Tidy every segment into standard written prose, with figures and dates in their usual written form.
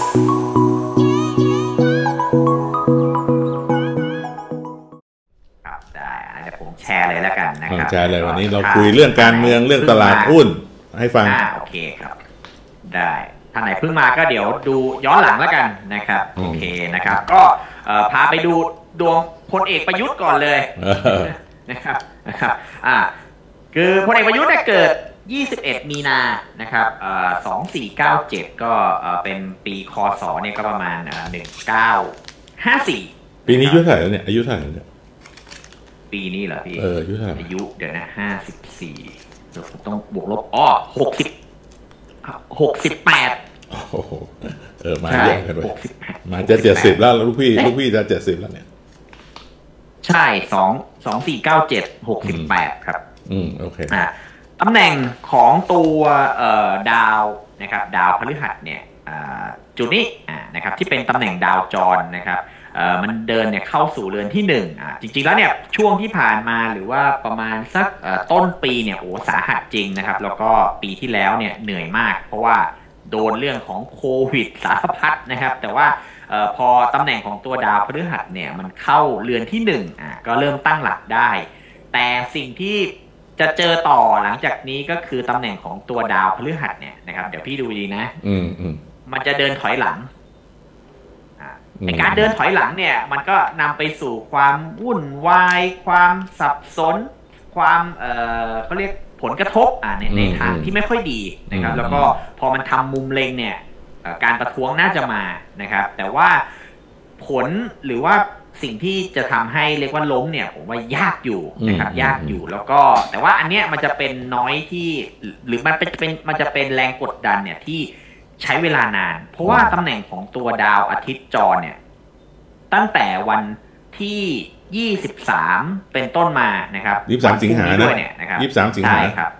แชร์เลยแล้วกันนะครับแชร์เลยวันนี้เราคุยเรื่องการเมืองเรื่องตลาดหุ้นให้ฟังโอเคครับได้ท่านไหนเพิ่งมาก็เดี๋ยวดูย้อนหลังแล้วกันนะครับโอเคนะครับก็พาไปดูดวงพลเอกประยุทธ์ก่อนเลยนะครับคือพลเอกประยุทธ์เนี่ยเกิด21มีนานะครับ2497ก็เป็นปีคศเนี่ยก็ประมาณ1954 ปีนี้อายุเท่าไหร่แล้วเนี่ยอายุเท่าไหร่เนี่ยปีนี้เหรอพี่อายุเท่าไหร่อายุเดี๋ยวนะ54เราต้องบวกลบ68 โอ้โหมาเยอะกันเลยมาจะ70แล้วลูกพี่จะ70แล้วเนี่ยใช่2497 68ครับโอเคตำแหน่งของตัวดาวนะครับดาวพฤหัสเนี่ยจุดนี้นะครับที่เป็นตำแหน่งดาวจรนะครับมันเดินเนี่ยเข้าสู่เรือนที่1จริงๆแล้วเนี่ยช่วงที่ผ่านมาหรือว่าประมาณสักต้นปีเนี่ยโอ้สาหัสจริงนะครับแล้วก็ปีที่แล้วเนี่ยเหนื่อยมากเพราะว่าโดนเรื่องของโควิดสารพัดนะครับแต่ว่าพอตำแหน่งของตัวดาวพฤหัสเนี่ยมันเข้าเรือนที่1ก็เริ่มตั้งหลักได้แต่สิ่งที่จะเจอต่อหลังจากนี้ก็คือตำแหน่งของตัวดาวพฤหัสเนี่ยนะครับเดี๋ยวพี่ดูดีนะมันจะเดินถอยหลังในการเดินถอยหลังเนี่ยมันก็นำไปสู่ความวุ่นวายความสับสนความเขาเรียกผลกระทบในทางที่ไม่ค่อยดีนะครับแล้วก็พอมันทำมุมเล็งเนี่ยการประท้วงน่าจะมานะครับแต่ว่าผลหรือว่าสิ่งที่จะทำให้เรียกว่าล้มเนี่ยผมว่ายากอยู่นะครับยากอยู่แล้วก็แต่ว่าอันเนี้ยมันจะเป็นน้อยที่หรือมันจะเป็นแรงกดดันเนี่ยที่ใช้เวลานานเพราะว่าตำแหน่งของตัวดาวอาทิตย์จรเนี่ยตั้งแต่วันที่23เป็นต้นมานะครับ 23สิงหาคมนะครับ 23สิงหาคมครับ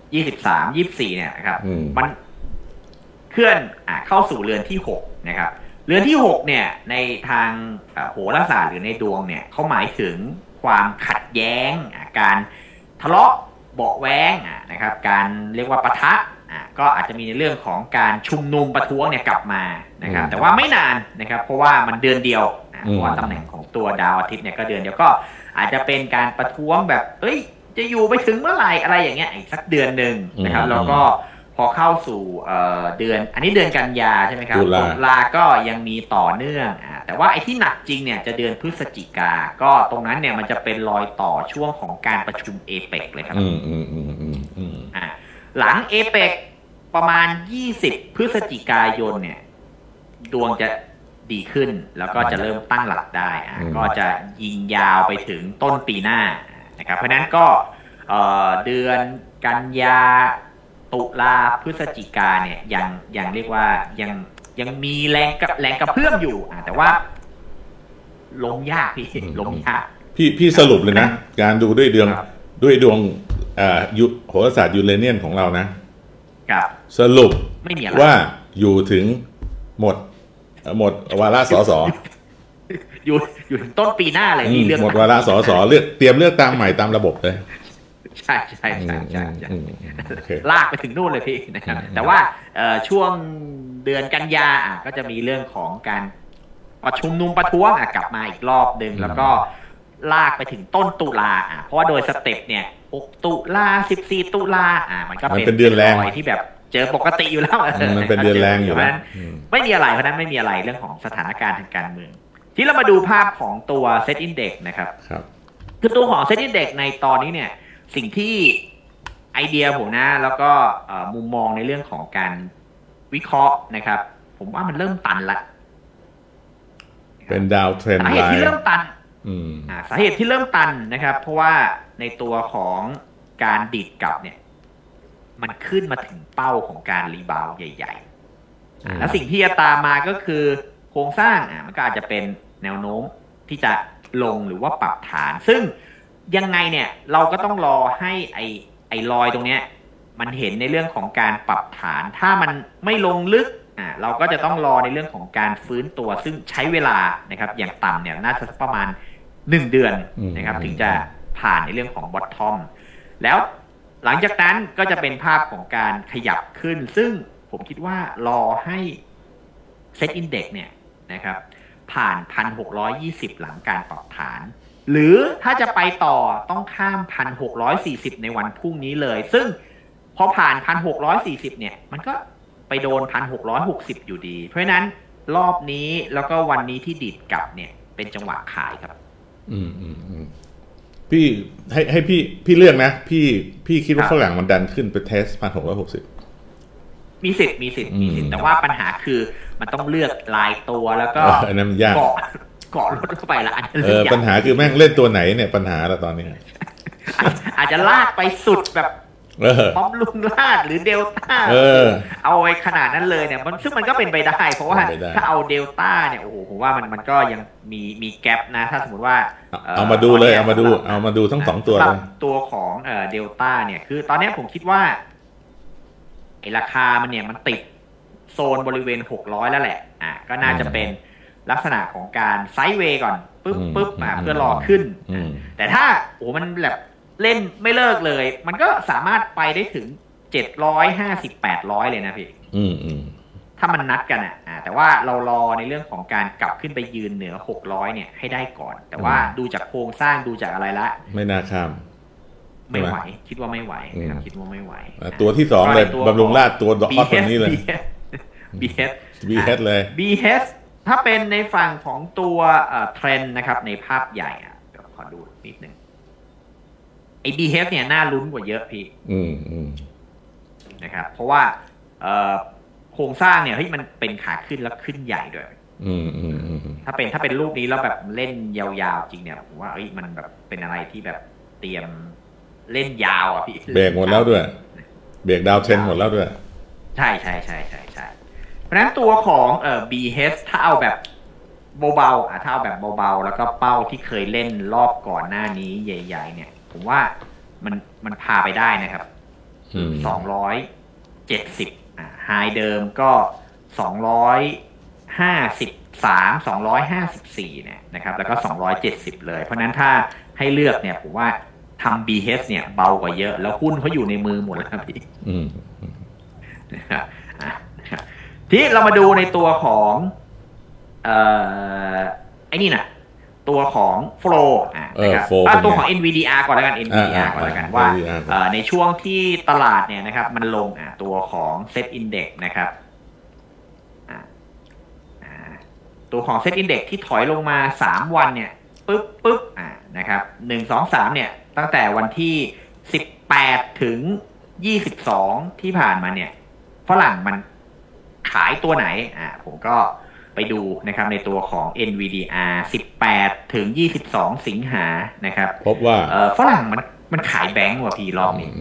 23 24เนี่ยนะครับมันเคลื่อนเข้าสู่เรือนที่6นะครับเรือนที่6เนี่ยในทางโหราศาสตร์หรือในดวงเนี่ยเขาหมายถึงความขัดแย้งการทะเลาะเบาะแว้งนะครับการเรียกว่าปะทะก็อาจจะมีในเรื่องของการชุมนุมประท้วงเนี่ยกลับมานะครับแต่ว่าไม่นานนะครับเพราะว่ามันเดือนเดียวเพราะว่าตำแหน่งของตัวดาวอาทิตย์เนี่ยก็เดือนเดียวก็อาจจะเป็นการประท้วงแบบจะอยู่ไปถึงเมื่อไหร่อะไรอย่างเงี้ยอีกสักเดือนนึงนะครับแล้วก็พอเข้าสู่เดือนอันนี้เดือนกันยาใช่ไหมครับตุลาก็ยังมีต่อเนื่องแต่ว่าไอ้ที่หนักจริงเนี่ยจะเดือนพฤศจิกาก็ตรงนั้นเนี่ยมันจะเป็นรอยต่อช่วงของการประชุมเอเปกเลยครับหลังเอเปกประมาณ20พฤศจิกายนเนี่ยดวงจะดีขึ้นแล้วก็จะเริ่มตั้งหลักได้ก็จะยิงยาวไปถึงต้นปีหน้านะครับเพราะนั้นก็เดือนกันยาตุลาพฤศจิกาเนี่ยยังเรียกว่ายังมีแรงกระเพื่อมอยู่แต่ว่าลงยากพี่ลงยากพี่สรุปเลยนะการดูด้วยดวงโหราศาสตร์ยูเรเนียนของเรานะสรุปว่าอยู่ถึงหมดวาระสสอยู่ถึงต้นปีหน้าเลยมีเรื่องหมดวาระสสเตรียมเลือกตั้งใหม่ตามระบบเลยใช่ลากไปถึงนู่นเลยพี่นะครับแต่ว่าช่วงเดือนกันยาก็จะมีเรื่องของการประชุมนุมประท้วงกลับมาอีกรอบนึงแล้วก็ลากไปถึงต้นตุลาเพราะว่าโดยสเต็ปเนี่ย6ตุลา14ตุลามันก็เป็นเดือนแรงที่แบบเจอปกติอยู่แล้วมันเป็นเดือนแรงอยู่แล้วไม่มีอะไรเพราะนั้นไม่มีอะไรเรื่องของสถานการณ์ทางการเมืองที่เรามาดูภาพของตัว Set Index นะครับคือตัวของ Set Index ในตอนนี้เนี่ยสิ่งที่ไอเดียผมนะแล้วก็มุมมองในเรื่องของการวิเคราะห์นะครับผมว่ามันเริ่มตันละเป็นดาวเทรนด์สาเหตุที่เริ่มตันสาเหตุที่เริ่มตันนะครับเพราะว่าในตัวของการดิดกลับเนี่ยมันขึ้นมาถึงเป้าของการรีบาวใหญ่ๆแล้วสิ่งที่จะตามมาก็คือโครงสร้างมันก็อาจจะเป็นแนวโน้มที่จะลงหรือว่าปรับฐานซึ่งยังไงเนี่ยเราก็ต้องรอให้ไอ้รอยตรงเนี้ยมันเห็นในเรื่องของการปรับฐานถ้ามันไม่ลงลึกเราก็จะต้องรอในเรื่องของการฟื้นตัวซึ่งใช้เวลานะครับอย่างต่ำเนี่ยน่าจะประมาณ1เดือนนะครับถึงจะผ่านในเรื่องของบอททอมแล้วหลังจากนั้นก็จะเป็นภาพของการขยับขึ้นซึ่งผมคิดว่ารอให้เซ็ตอินเด็กซ์เนี่ยนะครับผ่าน 1,620 หลังการปรับฐานหรือถ้าจะไปต่อต้องข้าม 1,640 ในวันพรุ่งนี้เลยซึ่งพอผ่าน 1,640 เนี่ยมันก็ไปโดน 1,660 อยู่ดีเพราะฉะนั้นรอบนี้แล้วก็วันนี้ที่ดิดกลับเนี่ยเป็นจังหวะขายครับพี่ให้พี่เลือกนะพี่คิดว่าฝรั่งมันดันขึ้นไปเทส 1,660 มีสิทธิ์แต่ว่าปัญหาคือมันต้องเลือกลายตัวแล้วก็เกาะรถเข้าไปละปัญหาคือแม่งเล่นตัวไหนเนี่ยปัญหาละตอนนี้อาจจะลากไปสุดแบบพร้อมลุงลาดหรือเดลต้าเอาไว้ขนาดนั้นเลยเนี่ยซึ่งมันก็เป็นไปได้เพราะว่าถ้าเอาเดลต้าเนี่ยโอ้โหผมว่ามันก็ยังมีแกปนะถ้าสมมติว่าเอามาดูเลยเอามาดูทั้งสองตัวเลยตัวของเดลต้าเนี่ยคือตอนนี้ผมคิดว่าไอ้ราคามันเนี่ยมันติดโซนบริเวณ600แล้วแหละก็น่าจะเป็นลักษณะของการไซด์เวย์ก่อนปึ๊บเพื่อรอขึ้นแต่ถ้ามันแบบเล่นไม่เลิกเลยมันก็สามารถไปได้ถึง750-800เลยนะพี่ถ้ามันนัดกันแต่ว่าเรารอในเรื่องของการกลับขึ้นไปยืนเหนือ600เนี่ยให้ได้ก่อนแต่ว่าดูจากโครงสร้างดูจากอะไรละไม่น่าข้ามไม่ไหวคิดว่าไม่ไหวนะครับคิดว่าไม่ไหวตัวที่2เลยบำรุงราษฎร์ตัวดอกฮอตตัวนี้เลย BH เลย BH ถ้าเป็นในฝั่งของตัวเทรนด์นะครับในภาพใหญ่เดี๋ยวขอดูนิดนึงไอ้ BH เนี่ยน่าลุ้นกว่าเยอะพี่นะครับเพราะว่าโครงสร้างเนี่ยเฮ้ยมันเป็นขาขึ้นแล้วขึ้นใหญ่ด้วยถ้าเป็นรูปนี้แล้วแบบเล่นยาวๆจริงเนี่ยผมว่ามันแบบเป็นอะไรที่แบบเตรียมเล่นยาวพี่เบรกหมดแล้วด้วยเบรกดาวเทรนหมดแล้วด้วยใช่เพราะฉะนั้นตัวของBH ถ้าเอาแบบเบาๆถ้าเอาแบบเบาๆแล้วก็เป้าที่เคยเล่นรอบก่อนหน้านี้ใหญ่ๆเนี่ยผมว่ามันพาไปได้นะครับ270ไฮเดิมก็253 254เนี่ยนะครับแล้วก็270เลยเพราะนั้นถ้าให้เลือกเนี่ยผมว่าทำ BH เนี่ยเบากว่าเยอะแล้วหุ้นเขาอยู่ในมือหมดแล้วครับพี่ที่เรามาดูในตัวของไอ้นี่นะตัวของ Flow นะครับตัวของ NVDR ก่อนแล้วกัน NVDR ก่อนแล้วกันว่าในช่วงที่ตลาดเนี่ยนะครับมันลงตัวของ Set Index นะครับตัวของ Set Index ที่ถอยลงมา3วันเนี่ยปึ๊บนะครับ1 2 3เนี่ยตั้งแต่วันที่18ถึง22ที่ผ่านมาเนี่ยฝรั่งมันขายตัวไหนผมก็ไปดูนะครับในตัวของ NVDR 18ถึง22สิงหานะครับพบว่าฝรั่งมันขายแบงก์ว่ะพี่รอบนี้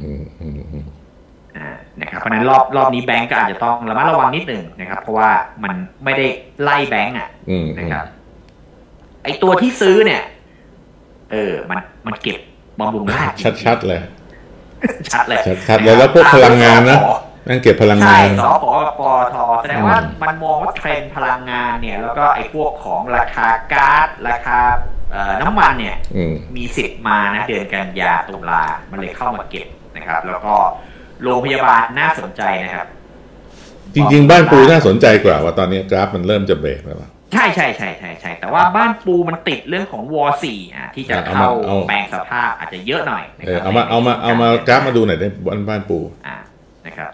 นะครับเพราะนั้นรอบนี้แบงก์ก็อาจจะต้องระมัดระวังนิดหนึ่งนะครับเพราะว่ามันไม่ได้ไล่แบงก์นะครับไอตัวที่ซื้อเนี่ยมันเก็บบำรุงราษฎร์ชัดเลยชัดเลยแล้วพวกพลังงานนะนั่งเก็บพลังงานสปปทแสดงว่ามันมองว่าเทรนด์พลังงานเนี่ยแล้วก็ไอ้พวกของราคาก๊าซราคาน้ำมันเนี่ยมีสิทธิ์มานะเดือนกันยาตุลามันเลยเข้ามาเก็บนะครับแล้วก็โรงพยาบาลน่าสนใจนะครับจริงๆบ้านปูน่าสนใจกว่าตอนนี้กราฟมันเริ่มจะเบรกแล้วใช่แต่ว่าบ้านปูมันติดเรื่องของวอร์4ที่จะเข้าแปลงสภาพอาจจะเยอะหน่อยเอามากราฟมาดูหน่อยได้บ้านปูนะครับ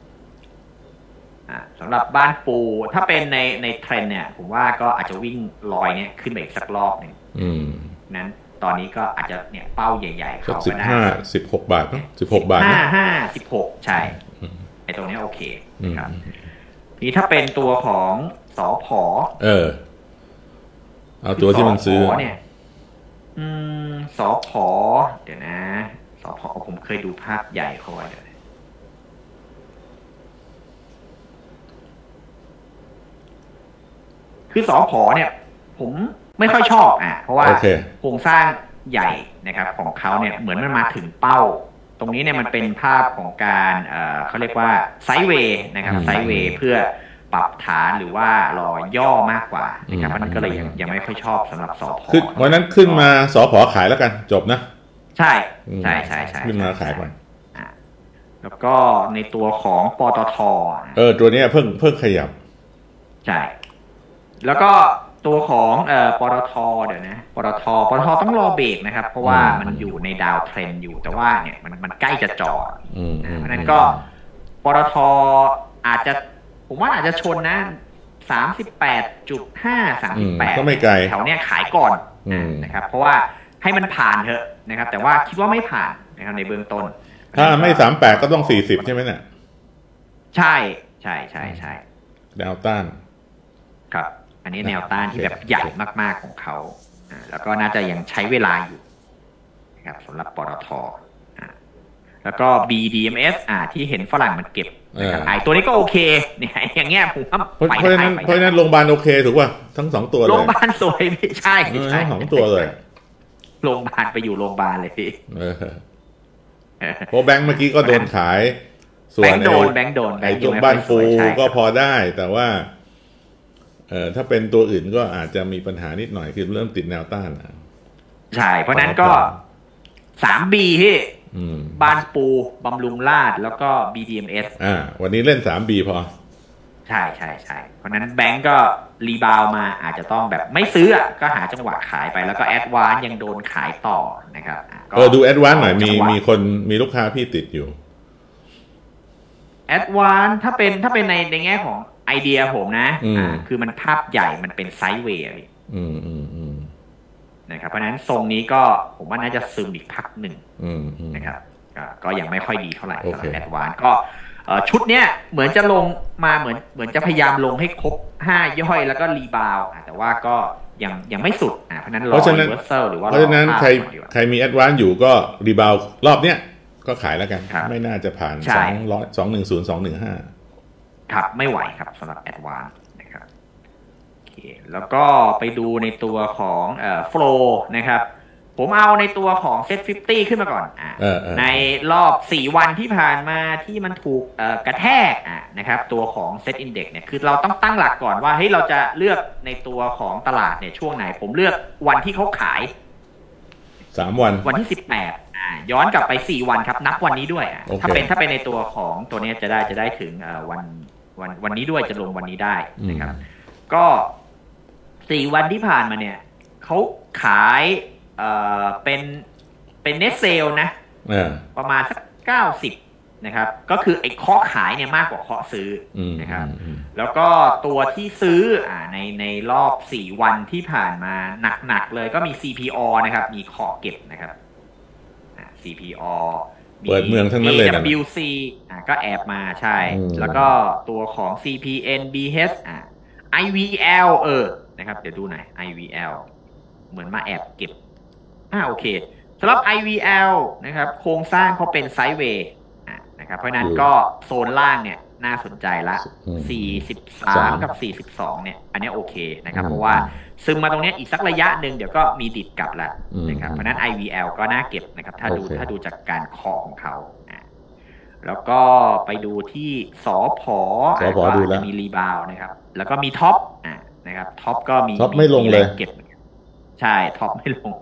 สำหรับบ้านปูถ้าเป็นในเทรนเนี่ยผมว่าก็อาจจะวิ่งลอยเนี่ยขึ้นไปอีกสักรอบหนึ่งนั้นตอนนี้ก็อาจจะเนี่ยเป้าใหญ่ๆเขาก็ได้ 16 บาท16 บาท 16ใช่ไอ้ตรงนี้โอเคนะครับนี่ถ้าเป็นตัวของสผเอาตัวที่มันซื้อเนี่ยสผเดี๋ยวนะสผผมเคยดูภาพใหญ่เขาไว้เดี๋ยวคือสผเนี่ยผมไม่ค่อยชอบเพราะว่าโครงสร้างใหญ่นะครับของเขาเนี่ยเหมือนมันมาถึงเป้าตรงนี้เนี่ยมันเป็นภาพของการเขาเรียกว่าไซด์เวย์นะครับไซด์เวย์เพื่อปรับฐานหรือว่ารอย่อมากกว่านะครับมันก็เลยยังไม่ค่อยชอบสำหรับสผวันนั้นขึ้นมาสผขายแล้วกันจบนะใช่ขึ้นมาขายก่อนแล้วก็ในตัวของปตทตัวนี้เพิ่งขยับใช่แล้วก็ตัวของปตทเดี๋ยวนะปตทต้องรอเบรกนะครับเพราะว่ามันอยู่ในดาวเทรนอยู่แต่ว่าเนี่ยมันใกล้จะจอดเพราะนั้นก็ปตทผมว่าอาจจะชนนะ38.5 38 ก็ไม่ไกลแถวเนี้ยขายก่อนนะครับเพราะว่าให้มันผ่านเถอะนะครับแต่ว่าคิดว่าไม่ผ่านนะครับในเบื้องต้นถ้าไม่38ก็ต้อง40ใช่ไหมเนี่ยใช่แนวต้านครับอันนี้แนวต้านที่แบบใหญ่มากๆของเขาแล้วก็น่าจะยังใช้เวลาอยู่นะครับสำหรับปตทแล้วก็ BDMs ที่เห็นฝรั่งมันเก็บตัวนี้ก็โอเคเนี่ยอย่างเงี้ยผมว่าเพราะฉะนั้นโรงพยาบาลโอเคถูกป่ะทั้ง2ตัวเลยโรงพยาบาลสวยไม่ใช่ทั้ง2ตัวเลยโรงพยาบาลไปอยู่โรงพยาบาลเลยพี่เพราะแบงค์เมื่อกี้ก็โดนขายส่วนแบงค์โดนไอ้ตัวบ้านปูก็พอได้แต่ว่าถ้าเป็นตัวอื่นก็อาจจะมีปัญหานิดหน่อยคือเริ่มติดแนวต้านใช่เพราะนั้นก็ 3B ที่บ้านปูบำรุงราษฎร์แล้วก็ BDMs วันนี้เล่น 3B พอใช่เพราะนั้นแบงก์ก็รีบาวมาอาจจะต้องแบบไม่ซื้อก็หาจังหวะขายไปแล้วก็แอดวานซ์ยังโดนขายต่อนะครับดูแอดวานซ์หน่อยมีลูกค้าพี่ติดอยู่แอดวานซ์ถ้าเป็นในแง่ของไอเดียผมนะคือมันภาพใหญ่มันเป็นไซด์เวย์นะครับเพราะนั้นทรงนี้ก็ผมว่าน่าจะซึมอีกพักหนึ่งนะครับก็ยังไม่ค่อยดีเท่าไหร่สำหรับแอดวานซ์ก็ชุดเนี้ยเหมือนจะลงมาเหมือนจะพยายามลงให้ครบ5ย่อยแล้วก็รีบาวแต่ว่าก็ยังไม่สุดเพราะนั้นรอรีเวอร์เซลหรือว่าเพราะฉะนั้นใครมีแอดวานซ์อยู่ก็รีบาวรอบเนี้ยก็ขายแล้วกันไม่น่าจะผ่าน210 215 ครับไม่ไหวครับสำหรับแอดวานซ์นะครับโอเคแล้วก็ไปดูในตัวของโฟลว์นะครับผมเอาในตัวของ Set 50 ขึ้นมาก่อนในรอบ4วันที่ผ่านมาที่มันถูกกระแทกนะครับตัวของ Set Index เนี่ยคือเราต้องตั้งหลักก่อนว่าเฮ้ยเราจะเลือกในตัวของตลาดเนี่ยช่วงไหนผมเลือกวันที่เขาขาย 3วันที่18ย้อนกลับไป4วันครับนับวันนี้ด้วยถ้าเป็นในตัวของตัวนี้จะได้ถึงวันนี้ด้วยจะลงวันนี้ได้นะครับก็4วันที่ผ่านมาเนี่ยเขาขายเป็นเน็ตเซลนะประมาณสัก90นะครับก็คือไอ้เคาะขายเนี่ยมากกว่าเคาะซื้อนะครับแล้วก็ตัวที่ซื้อในรอบ4วันที่ผ่านมาหนักๆเลยก็มี CPO นะครับมีเคาะเก็บนะครับCPO เปิดเมืองทั้งนั้นเลย AWC ก็แอบมาใช่แล้วก็ตัวของ CPN BH IVL นะครับเดี๋ยวดูหน่อย IVL เหมือนมาแอบเก็บโอเคสำหรับ IVL นะครับโครงสร้างเขาเป็นไซด์เวย์นะครับเพราะนั้นก็โซนล่างเนี่ยน่าสนใจละ43กับ42เนี่ยอันนี้โอเคนะครับเพราะว่าซึมมาตรงนี้อีกสักระยะหนึ่งเดี๋ยวก็มีดิดกลับละนะครับเพราะนั้น IVL ก็น่าเก็บนะครับถ้าดูจากการเคาะของเขาแล้วก็ไปดูที่สผดูจะมีรีบาวนะครับแล้วก็มีท็อปนะครับท็อปก็มีท็อปไม่ลงเลยเก็บใช่ท็อปไม่ลง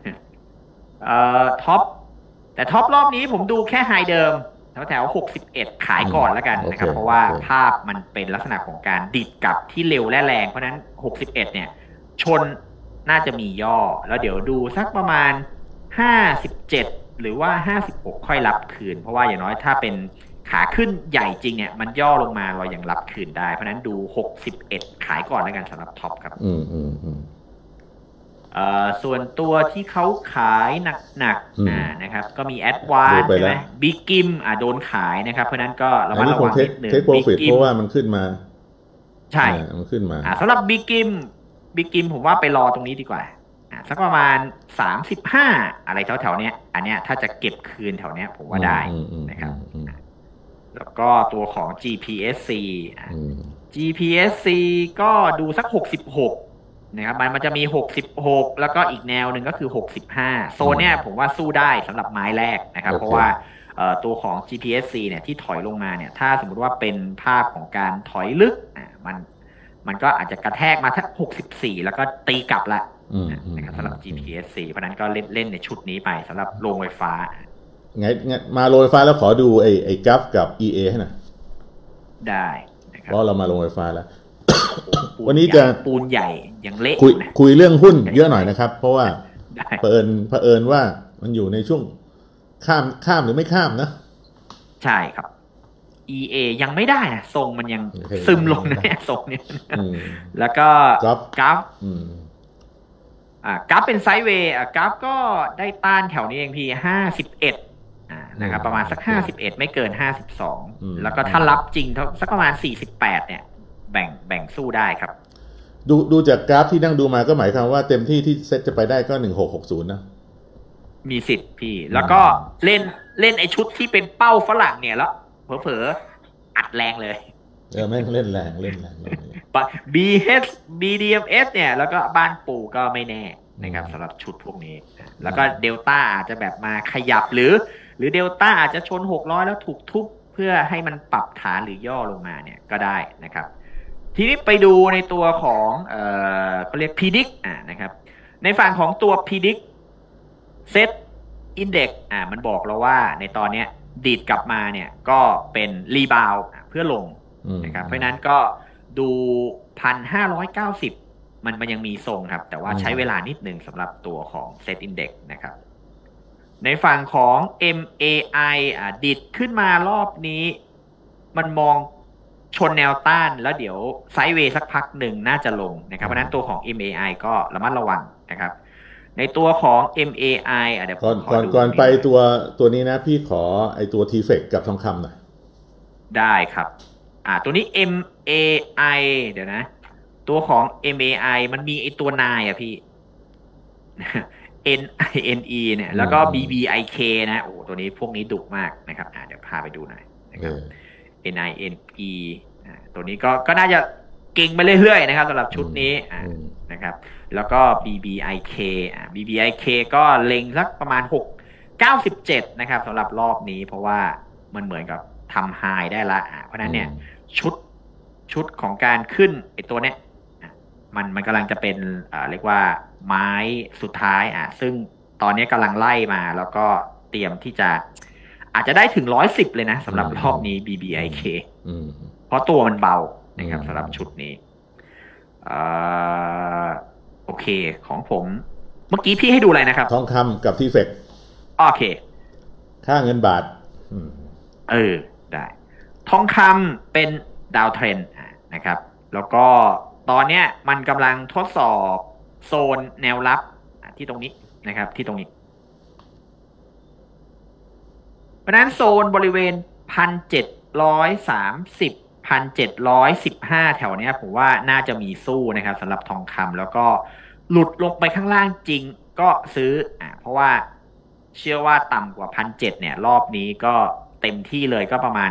ท็อปแต่ท็อปรอบนี้ผมดูแค่ไฮเดิมแถว61ขายก่อนแล้วกันนะครับเพราะว่าภาพมันเป็นลักษณะของการดิดกลับที่เร็วและแรงเพราะนั้น61เนี่ยชนน่าจะมีย่อแล้วเดี๋ยวดูสักประมาณ57หรือว่า56ค่อยรับคืนเพราะว่าอย่างน้อยถ้าเป็นขาขึ้นใหญ่จริงเนี่ยมันย่อลงมาเรายังรับคืนได้เพราะนั้นดู61ขายก่อนแล้วกันสำหรับท็อปครับส่วนตัวที่เขาขายหนักนะครับก็มีแอดวานซ์ใช่ไหมบิ๊กกิมโดนขายนะครับเพราะนั้นก็ระมัดระวังนิดนึงบิ๊กกิมเพราะว่ามันขึ้นมาใช่มันขึ้นมาสำหรับบิ๊กกิมผมว่าไปรอตรงนี้ดีกว่าสักประมาณ35อะไรแถวๆเนี้ยอันเนี้ยถ้าจะเก็บคืนแถวเนี้ยผมว่าได้นะครับแล้วก็ตัวของ GPSC ก็ดูสัก66นะครับมันจะมี66แล้วก็อีกแนวหนึ่งก็คือ65โซนเนี้ยผมว่าสู้ได้สำหรับไม้แรกนะครับเพราะว่าตัวของ GPSC เนี่ยที่ถอยลงมาเนี่ยถ้าสมมุติว่าเป็นภาพของการถอยลึกมันก็อาจจะกระแทกมาทั้ง64แล้วก็ตีกลับละนะครับสำหรับ GPSC เพราะนั้นก็เล่นในชุดนี้ไปสำหรับโรงไฟฟ้าไงมาโรงไฟฟ้าแล้วขอดูไอ้กราฟกับ EA ให้หน่อยได้นะครับเพราะเรามาโรงไฟฟ้าแล้ววันนี้จะปูนใหญ่ยังเละคุยเรื่องหุ้นเยอะหน่อยนะครับเพราะว่าเผอิญว่ามันอยู่ในช่วงข้ามหรือไม่ข้ามนะใช่ครับ EA ยังไม่ได้นะทรงมันยังซึมลงนะเนี่ยทรงเนี่ยแล้วก็กราฟกราฟเป็นไซด์เวย์กราฟก็ได้ต้านแถวนี้เองพี่51นะครับประมาณสัก51ไม่เกิน52แล้วก็ถ้ารับจริงสักประมาณ48เนี่ยแบ่งสู้ได้ครับดูจากกราฟที่นั่งดูมาก็หมายความว่าเต็มที่เซ็ตจะไปได้ก็1660นะมีสิทธิ์พี่แล้วก็เล่นไอชุดที่เป็นเป้าฝรั่งเนี่ยแล้วเผลออัดแรงเลยแม่งเล่นแรง BDMs เนี่ยแล้วก็บ้านปู่ก็ไม่แน่นะครับสำหรับชุดพวกนี้แล้วก็เดลต้าอาจจะแบบมาขยับหรือเดลต้าอาจจะชน600แล้วถูกทุบเพื่อให้มันปรับฐานหรือย่อลงมาเนี่ยก็ได้นะครับทีนี้ไปดูในตัวของเขาเรียก PDIC นะครับในฝั่งของตัว PDIC Set Index มันบอกเราว่าในตอนนี้ดีดกลับมาเนี่ยก็เป็นรีบาวเพื่อลงนะครับเพราะนั้นก็ดู 1,590 มันยังมีทรงครับแต่ว่าใช้เวลานิดนึงสำหรับตัวของ Set Index นะครับในฝั่งของ MAI ดิดขึ้นมารอบนี้มันมองชนแนวต้านแล้วเดี๋ยวไซด์เวย์สักพักหนึ่งน่าจะลงนะครับเพราะนั้นตัวของ MAI ก็ระมัดระวังนะครับในตัวของ MAI เดี๋ยวก่อนไปตัวนี้นะพี่ขอไอตัว TFX กับทองคำหน่อยได้ครับตัวนี้ MAI เดี๋ยวนะตัวของ MAI มันมีไอตัวนายพี่ NINE เนี่ยแล้วก็ BBIK นะโอ้ตัวนี้พวกนี้ดุมากนะครับเดี๋ยวพาไปดูหน่อยนะครับ NINE ตัวนี้ก็น่าจะเก่งไปเรื่อยๆนะครับสำหรับชุดนี้นะครับแล้วก็ BBIK ก็เล็งสักประมาณ697นะครับสำหรับรอบนี้เพราะว่ามันเหมือนกับทำไฮได้ละเพราะนั้นเนี่ยชุดของการขึ้นไอตัวเนี้ยมันกำลังจะเป็นเรียกว่าไม้สุดท้ายซึ่งตอนนี้กำลังไล่มาแล้วก็เตรียมที่จะอาจจะได้ถึง110เลยนะสำหรับรอบนี้ BBIK เพราะตัวมันเบานะครับสำหรับชุดนี้โอเคของผมเมื่อกี้พี่ให้ดูอะไรนะครับทองคำกับTFX โอเคค่าเงินบาทได้ทองคำเป็นดาวเทรนนะครับแล้วก็ตอนนี้มันกำลังทดสอบโซนแนวรับที่ตรงนี้นะครับที่ตรงนี้เพราะนั้นโซนบริเวณ 1,730 1,715 แถวนี้ผมว่าน่าจะมีสู้นะครับสำหรับทองคำแล้วก็หลุดลงไปข้างล่างจริงก็ซื้อเพราะว่าเชื่อว่าต่ำกว่า 1,700 เนี่ยรอบนี้ก็เต็มที่เลยก็ประมาณ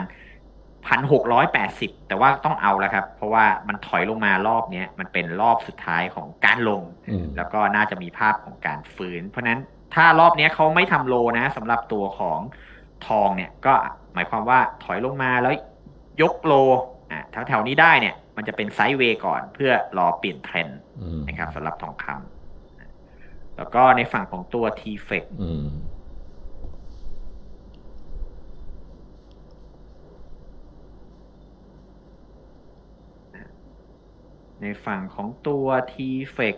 1,680 แต่ว่าต้องเอาแล้วครับเพราะว่ามันถอยลงมารอบนี้มันเป็นรอบสุดท้ายของการลงแล้วก็น่าจะมีภาพของการฟื้นเพราะนั้นถ้ารอบนี้เขาไม่ทำโลนะสำหรับตัวของทองเนี่ยก็หมายความว่าถอยลงมาแล้วยกโลแถวๆนี้ได้เนี่ยมันจะเป็นไซด์เวย์ก่อนเพื่อรอเปลี่ยนเทรนด์นะครับสำหรับทองคำแล้วก็ในฝั่งของตัว TFXในฝั่งของตัว TFX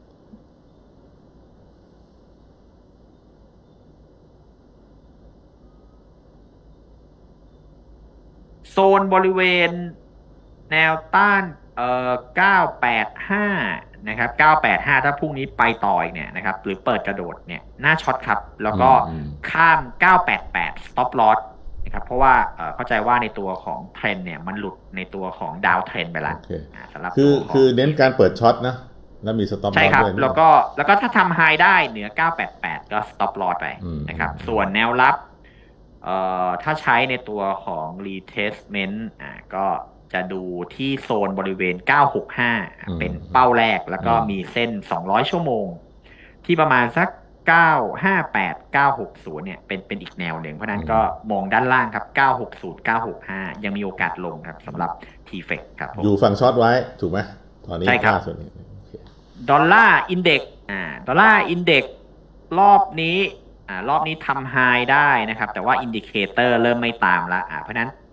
โซนบริเวณแนวต้าน985นะครับ985ถ้าพรุ่งนี้ไปต่ออีกเนี่ยนะครับหรือเปิดกระโดดเนี่ยน่าช็อตครับแล้วก็ข้าม988 stop loss นะครับเพราะว่าเข้าใจว่าในตัวของเทรนเนี่ยมันหลุดในตัวของดาวเทรนไปแล้วสำหรับคือเน้นการเปิดช็อตนะแล้วมี stop loss ใช่ครับแล้วก็ถ้าทำไฮได้เหนือ988ก็ stop loss ไปนะครับส่วนแนวรับถ้าใช้ในตัวของ retestment ก็จะดูที่โซนบริเวณ965เป็นเป้าแรกแล้วก็มีเส้น200ชั่วโมงที่ประมาณสัก958 960เนี่ยเป็นอีกแนวหนึ่งเพราะนั้นก็มองด้านล่างครับ960 965ยังมีโอกาสลงครับสำหรับ TFX ครับอยู่ฝั่งช็อตไว้ถูกไหมตอนนี้ใช่ครับดอลลาร์อินเด็กซ์ดอลลาร์อินเด็กซ์รอบนี้ทำไฮได้นะครับแต่ว่าอินดิเคเตอร์เริ่มไม่ตามละเพราะนั้น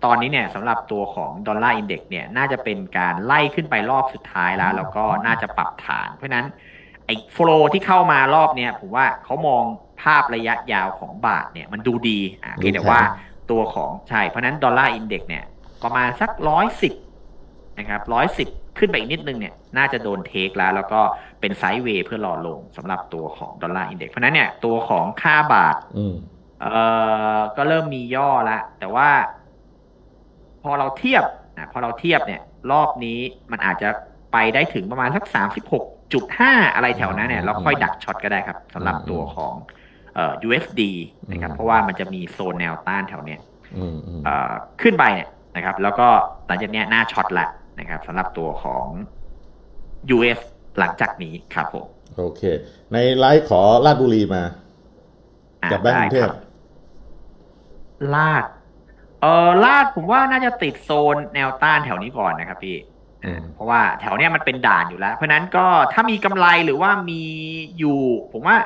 ตอนนี้เนี่ยสำหรับตัวของดอลลาร์อินเด็กซ์เนี่ยน่าจะเป็นการไล่ขึ้นไปรอบสุดท้ายแล้วก็น่าจะปรับฐานเพราะฉะนั้นไอ้โฟลว์ที่เข้ามารอบเนี้ยผมว่าเขามองภาพระยะยาวของบาทเนี่ยมันดูดีเพียงแต่ว่าตัวของใช่เพราะนั้นดอลลาร์อินเด็กซ์เนี่ยประมาณสัก110นะครับ110ขึ้นไปอีกนิดนึงเนี่ยน่าจะโดนเทคแล้วก็เป็นไซด์เวย์เพื่อรอลงสำหรับตัวของดอลลาร์อินเด็กซ์เพราะนั้นเนี่ยตัวของค่าบาทก็เริ่มมีย่อละแต่ว่าพอเราเทียบเนี่ยรอบนี้มันอาจจะไปได้ถึงประมาณสัก36.5อะไรแถวนั้นเนี่ยเราค่อยดักช็อตก็ได้ครับสำหรับตัวของUSD นะครับเพราะว่ามันจะมีโซนแนวต้านแถวเนี้ยขึ้นไปเนี่ยนะครับแล้วก็หลังจากนี้หน้าช็อตละนะครับสำหรับตัวของ US หลังจากนี้ครับผมโอเคในไลฟ์ขอลาดบุรีมาจากแบงก์กรุงเทพลาดผมว่าน่าจะติดโซนแนวต้านแถวนี้ก่อนนะครับพี่เพราะว่าแถวเนี้ยมันเป็นด่านอยู่แล้วเพราะนั้นก็ถ้ามีกำไรหรือว่ามีอยู่ผมว่า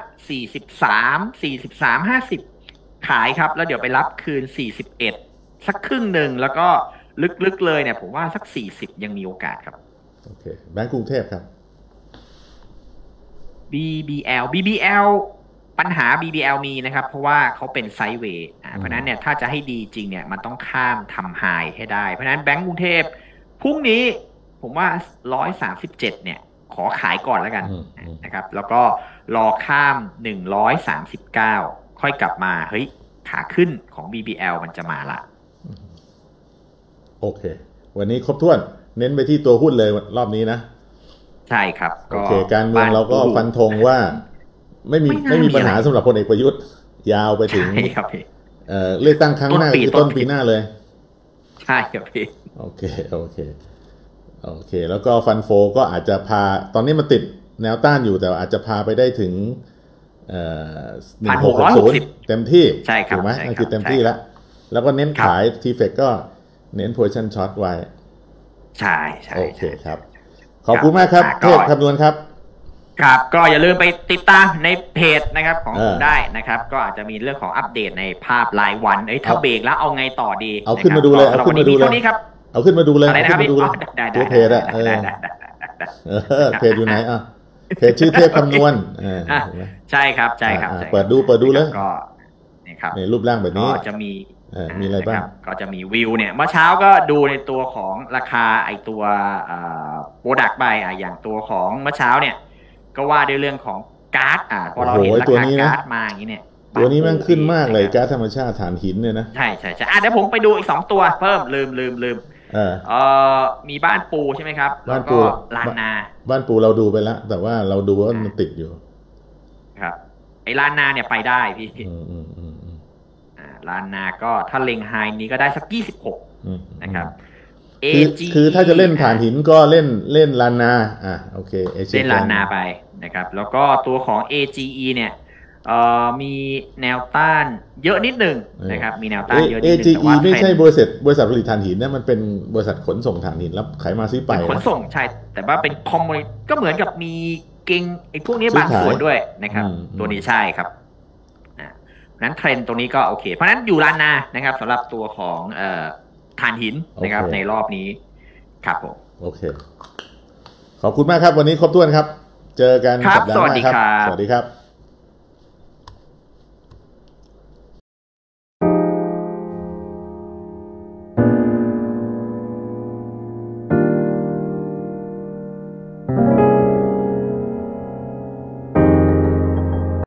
43 ขายครับแล้วเดี๋ยวไปรับคืน41สักครึ่งหนึ่งแล้วก็ลึกๆเลยเนี่ยผมว่าสัก40ยังมีโอกาสครับโอเคแบงก์กรุงเทพครับ BBL ปัญหา BBL มีนะครับเพราะว่าเขาเป็นไซด์เวย์เพราะนั้นเนี่ยถ้าจะให้ดีจริงเนี่ยมันต้องข้ามทำไฮให้ได้เพราะนั้นแบงก์กรุงเทพพรุ่งนี้ผมว่า137เนี่ยขอขายก่อนแล้วกันนะครับแล้วก็รอข้าม139ค่อยกลับมาเฮ้ยขาขึ้นของ BBL มันจะมาละโอเควันนี้ครบถ้วนเน้นไปที่ตัวหุ้นเลยรอบนี้นะใช่ครับโอเคการเมืองเราก็ฟันธงว่าไม่มีปัญหาสำหรับพลเอกประยุทธ์ยาวไปถึงเลือกตั้งครั้งหน้าคือต้นปีหน้าเลยใช่ครับพี่โอเคแล้วก็ฟันโฟก็อาจจะพาตอนนี้มันติดแนวต้านอยู่แต่อาจจะพาไปได้ถึง1660เต็มที่ใช่ครับถูกไหมนั่นคือเต็มที่แล้วก็เน้นขายทีเฟกก็เน้นโพซิชั่นช็อตไว้ใช่โอเคครับขอบคุณมากครับเทพคำนวณครับครับก็อย่าลืมไปติดตามในเพจนะครับของผมได้นะครับก็อาจจะมีเรื่องของอัปเดตในภาพรายวันถ้าเบรกแล้วเอาไงต่อดีเอาขึ้นมาดูเลยเอาขึ้นมาดูเลยเอาขึ้นมาดูเลยอะไรนะครับตัวเพจอะเพจอยู่ไหนเพจชื่อเทพคำนวณใช่ครับเปิดดูเลยก็นี่ครับรูปร่างแบบนี้ก็จะมีอะไรบ้างก็จะมีวิวเนี่ยเมื่อเช้าก็ดูในตัวของราคาไอตัวโปรดักต์ใบอย่างตัวของเมื่อเช้าเนี่ยก็ว่าด้วยเรื่องของก๊าซพอเราเห็นราคาก๊าซมาอย่างนี้เนี่ยตัวนี้มันขึ้นมากเลยก๊าซธรรมชาติถ่านหินเนี่ยนะใช่เดี๋ยวผมไปดูอีก2ตัวเพิ่มลืมมีบ้านปูใช่ไหมครับบ้านปูลานนาบ้านปูเราดูไปแล้วแต่ว่าเราดูว่ามันติดอยู่ครับไอ้ลานนาเนี่ยไปได้พี่ลานนาก็ถ้าเล็งไฮนี้ก็ได้สัก26นะครับคือถ้าจะเล่นฐานหินก็เล่นลานนาโอเคเล่นลานนาไปนะครับแล้วก็ตัวของ AGE เนี่ยมีแนวต้านเยอะนิดนึงนะครับมีแนวต้านเยอะนิดนึงแต่ว่า AGE ไม่ใช่บริษัทผลิตถ่านหินนะมันเป็นบริษัทขนส่งถ่านหินแล้วขายมาซื้อไปขนส่งใช่แต่ว่าเป็นคอมมูนิตี้ก็เหมือนกับมีเก่งไอ้พวกนี้บางส่วนด้วยนะครับตัวนี้ใช่ครับนั้นเทรนด์ตรงนี้ก็โอเคเพราะนั้นอยู่ลานนานะครับสำหรับตัวของถ่านหินนะครับในรอบนี้ครับผมโอเคขอบคุณมากครับวันนี้ครบถ้วนครับเจอกันสัปดาห์หน้าครับสวัสดีครับ